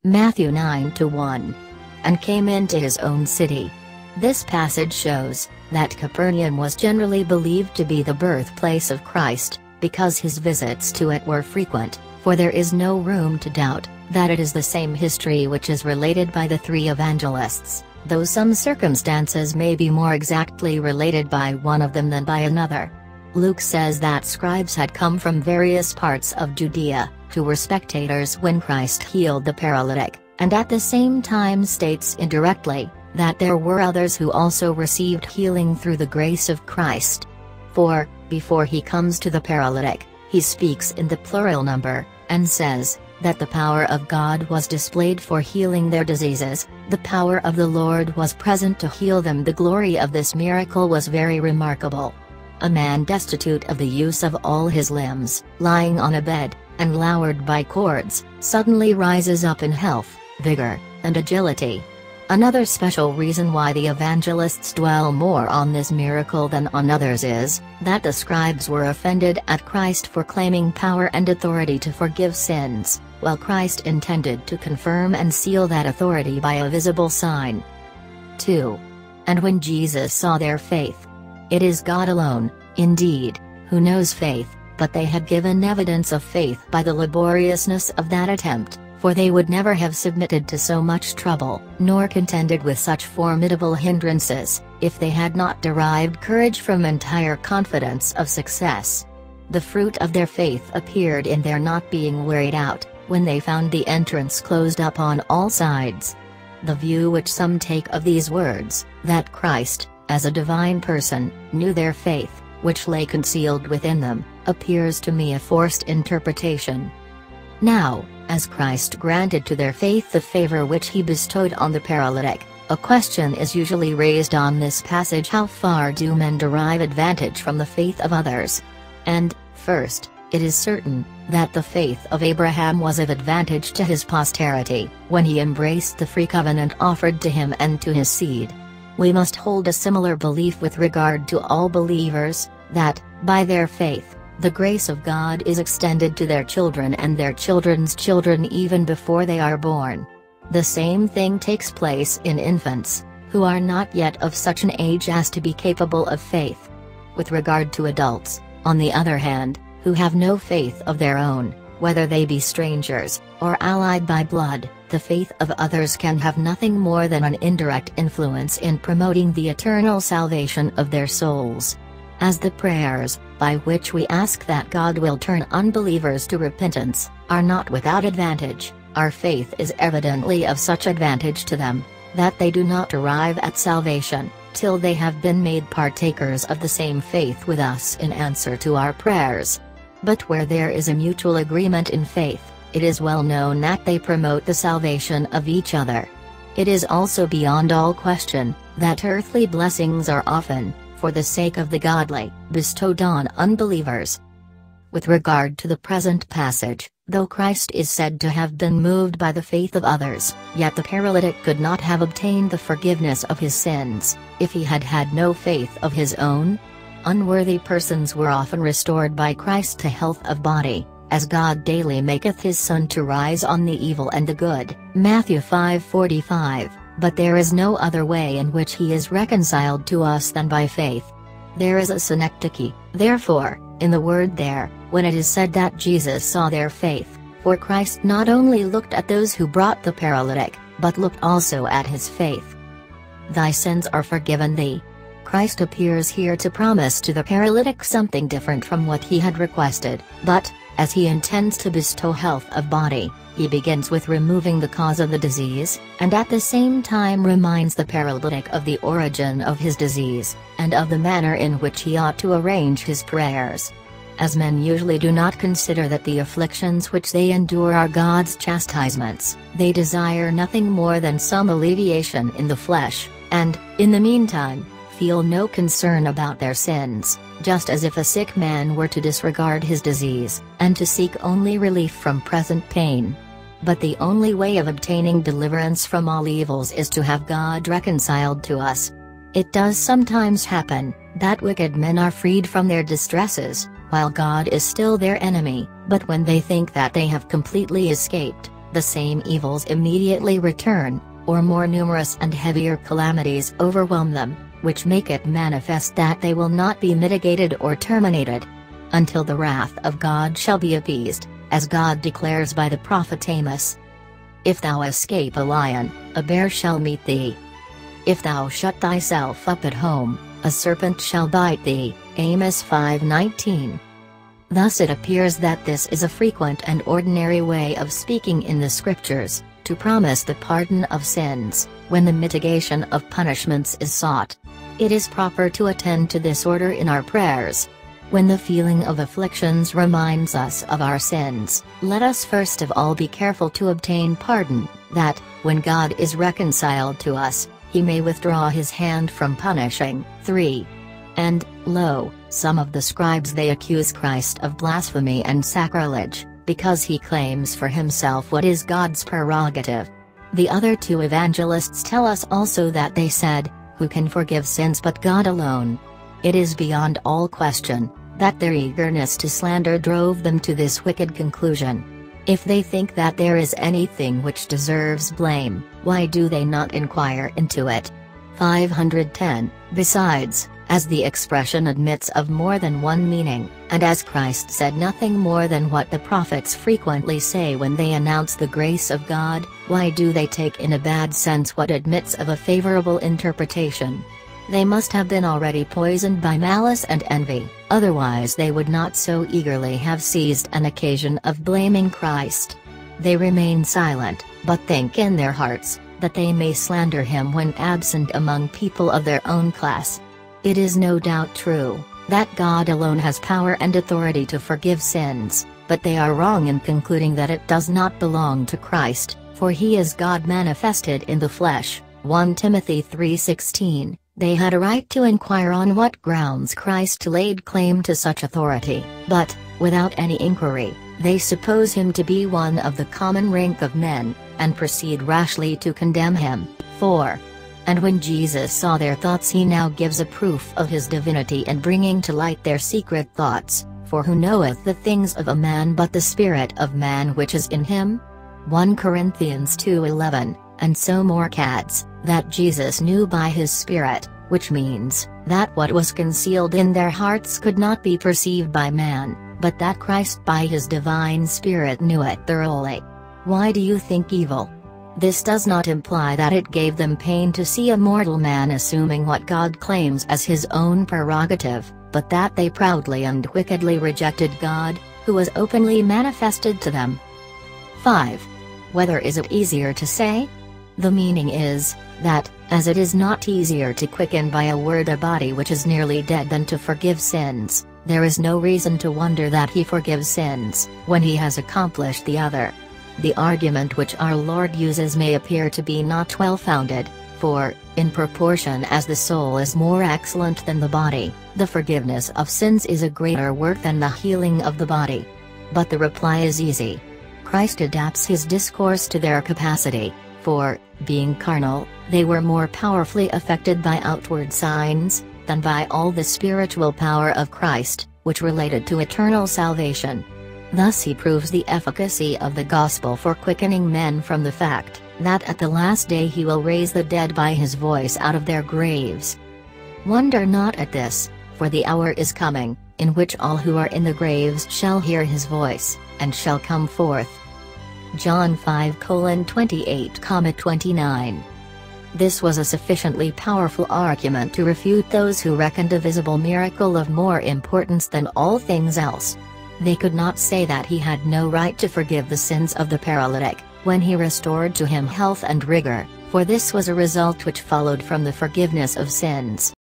Matthew 9:1. And came into his own city. This passage shows that Capernaum was generally believed to be the birthplace of Christ, because his visits to it were frequent, for there is no room to doubt that it is the same history which is related by the three evangelists, though some circumstances may be more exactly related by one of them than by another. Luke says that scribes had come from various parts of Judea, who were spectators when Christ healed the paralytic, and at the same time states indirectly that there were others who also received healing through the grace of Christ. For, before he comes to the paralytic, he speaks in the plural number, and says that the power of God was displayed for healing their diseases. The power of the Lord was present to heal them. The glory of this miracle was very remarkable. A man destitute of the use of all his limbs, lying on a bed, and lowered by cords, suddenly rises up in health, vigor, and agility. Another special reason why the evangelists dwell more on this miracle than on others is that the scribes were offended at Christ for claiming power and authority to forgive sins, while Christ intended to confirm and seal that authority by a visible sign. 2. And when Jesus saw their faith. It is God alone, indeed, who knows faith, but they had given evidence of faith by the laboriousness of that attempt, for they would never have submitted to so much trouble, nor contended with such formidable hindrances, if they had not derived courage from entire confidence of success. The fruit of their faith appeared in their not being wearied out, when they found the entrance closed up on all sides. The view which some take of these words, that Christ, as a divine person, knew their faith, which lay concealed within them, appears to me a forced interpretation. Now, as Christ granted to their faith the favor which he bestowed on the paralytic, a question is usually raised on this passage: how far do men derive advantage from the faith of others? And, first, it is certain that the faith of Abraham was of advantage to his posterity, when he embraced the free covenant offered to him and to his seed. We must hold a similar belief with regard to all believers, that, by their faith, the grace of God is extended to their children and their children's children even before they are born. The same thing takes place in infants, who are not yet of such an age as to be capable of faith. With regard to adults, on the other hand, who have no faith of their own, whether they be strangers, or allied by blood, the faith of others can have nothing more than an indirect influence in promoting the eternal salvation of their souls. As the prayers, by which we ask that God will turn unbelievers to repentance, are not without advantage, our faith is evidently of such advantage to them, that they do not arrive at salvation, till they have been made partakers of the same faith with us in answer to our prayers. But where there is a mutual agreement in faith, it is well known that they promote the salvation of each other. It is also beyond all question, that earthly blessings are often, for the sake of the godly, bestowed on unbelievers. With regard to the present passage, though Christ is said to have been moved by the faith of others, yet the paralytic could not have obtained the forgiveness of his sins, if he had had no faith of his own. Unworthy persons were often restored by Christ to health of body, as God daily maketh his sun to rise on the evil and the good, Matthew 5:45, but there is no other way in which he is reconciled to us than by faith. There is a synecdoche, therefore, in the word there, when it is said that Jesus saw their faith, for Christ not only looked at those who brought the paralytic, but looked also at his faith. Thy sins are forgiven thee. Christ appears here to promise to the paralytic something different from what he had requested, but, as he intends to bestow health of body, he begins with removing the cause of the disease, and at the same time reminds the paralytic of the origin of his disease, and of the manner in which he ought to arrange his prayers. As men usually do not consider that the afflictions which they endure are God's chastisements, they desire nothing more than some alleviation in the flesh, and, in the meantime, feel no concern about their sins, just as if a sick man were to disregard his disease, and to seek only relief from present pain. But the only way of obtaining deliverance from all evils is to have God reconciled to us. It does sometimes happen, that wicked men are freed from their distresses, while God is still their enemy, but when they think that they have completely escaped, the same evils immediately return, or more numerous and heavier calamities overwhelm them, which make it manifest that they will not be mitigated or terminated until the wrath of God shall be appeased, as God declares by the prophet Amos. If thou escape a lion, a bear shall meet thee. If thou shut thyself up at home, a serpent shall bite thee. Amos 5:19. Thus it appears that this is a frequent and ordinary way of speaking in the scriptures, to promise the pardon of sins, when the mitigation of punishments is sought. It is proper to attend to this order in our prayers. When the feeling of afflictions reminds us of our sins, let us first of all be careful to obtain pardon, that, when God is reconciled to us, he may withdraw his hand from punishing. 3. And, lo, some of the scribes they accuse Christ of blasphemy and sacrilege, because he claims for himself what is God's prerogative. The other two evangelists tell us also that they said, "Who can forgive sins but God alone?" It is beyond all question that their eagerness to slander drove them to this wicked conclusion. If they think that there is anything which deserves blame, why do they not inquire into it? 510. Besides, as the expression admits of more than one meaning, and as Christ said nothing more than what the prophets frequently say when they announce the grace of God, why do they take in a bad sense what admits of a favorable interpretation? They must have been already poisoned by malice and envy, otherwise they would not so eagerly have seized an occasion of blaming Christ. They remain silent, but think in their hearts, that they may slander him when absent among people of their own class. It is no doubt true, that God alone has power and authority to forgive sins, but they are wrong in concluding that it does not belong to Christ, for he is God manifested in the flesh. 1 Timothy 3:16. They had a right to inquire on what grounds Christ laid claim to such authority, but, without any inquiry, they suppose him to be one of the common rank of men, and proceed rashly to condemn him. 4. And when Jesus saw their thoughts, he now gives a proof of his divinity in bringing to light their secret thoughts, for who knoweth the things of a man but the spirit of man which is in him? 1 Corinthians 2:11. And so more adds, that Jesus knew by his Spirit, which means, that what was concealed in their hearts could not be perceived by man, but that Christ by his divine Spirit knew it thoroughly. Why do you think evil? This does not imply that it gave them pain to see a mortal man assuming what God claims as his own prerogative, but that they proudly and wickedly rejected God, who was openly manifested to them. 5. Whether is it easier to say? The meaning is, that, as it is not easier to quicken by a word a body which is nearly dead than to forgive sins, there is no reason to wonder that he forgives sins, when he has accomplished the other. The argument which our Lord uses may appear to be not well founded, for, in proportion as the soul is more excellent than the body, the forgiveness of sins is a greater work than the healing of the body. But the reply is easy. Christ adapts his discourse to their capacity, for, being carnal, they were more powerfully affected by outward signs, than by all the spiritual power of Christ, which related to eternal salvation. Thus he proves the efficacy of the gospel for quickening men from the fact, that at the last day he will raise the dead by his voice out of their graves. Wonder not at this, for the hour is coming, in which all who are in the graves shall hear his voice, and shall come forth. John 5:28-29. This was a sufficiently powerful argument to refute those who reckoned a visible miracle of more importance than all things else. They could not say that he had no right to forgive the sins of the paralytic, when he restored to him health and rigor, for this was a result which followed from the forgiveness of sins.